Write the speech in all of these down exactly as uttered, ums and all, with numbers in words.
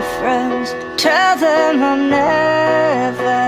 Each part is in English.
my friends, tell them I'm never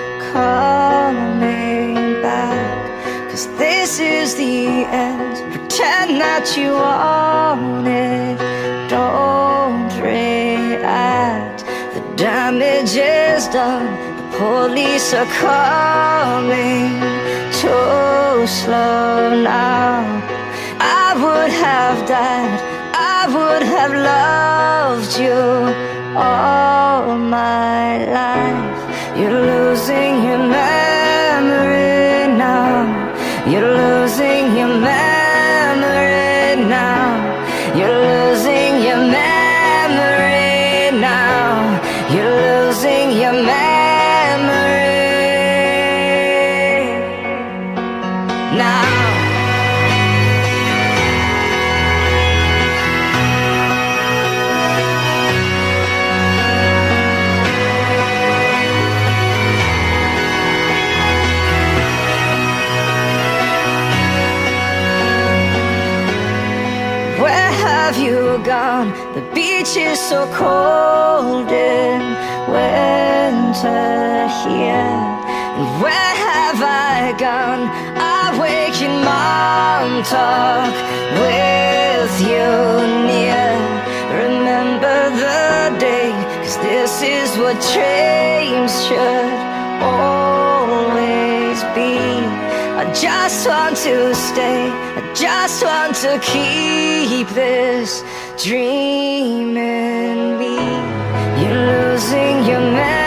coming back. 'Cause this is the end. Pretend that you want it, don't react. The damage is done, the police are coming too slow now. I would have died, I would have loved you all my life. You're losing your memory now. You're losing your memory now. You're losing your memory now. You're losing your memory now. Where have you gone? The beach is so cold in winter here. And where have I gone? I wake in Montauk with you near. Remember the day, 'cause this is what dreams should always be. I just want to stay, I just want to keep this dream in me. You're losing your memory.